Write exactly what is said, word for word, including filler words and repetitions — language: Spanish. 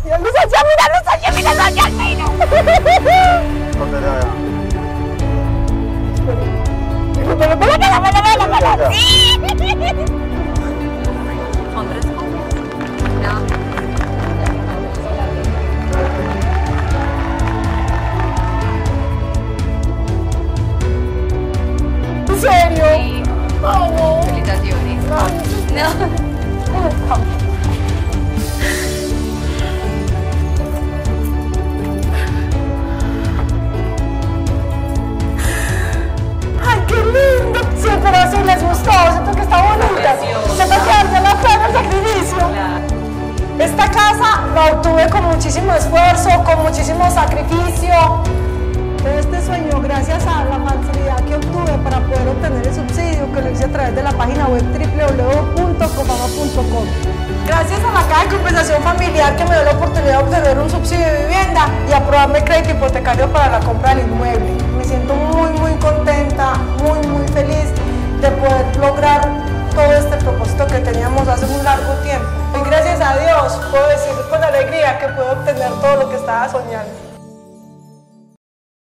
Mira, Luz allá, mira, Luz allá, mira, Luz allá, mira. ¿Dónde era? Pero, pero, pero, pero, pero, pero, sí. Hombres, hombres. No. ¿En serio? Sí. Ay, no. Felicitaciones. No. No. Ay, qué lindo. Sí, pero sí les gustó, siento que está bonita. Preciosa. Siento que valió la pena el sacrificio. Esta casa la obtuve con muchísimo esfuerzo, con muchísimo sacrificio. Pero este sueño, gracias a la facilidad que obtuve para poder obtener el subsidio, que lo hice a través de la página web doble u doble u doble u punto cofama punto com. Gracias a la Caja de Compensación Familiar que me dio la oportunidad de obtener un subsidio de vivienda y aprobarme crédito hipotecario para la compra del inmueble. Me siento muy, muy contenta, muy, muy feliz de poder lograr todo este propósito que teníamos hace un largo tiempo. Y gracias a Dios puedo decir con alegría que puedo obtener todo lo que estaba soñando.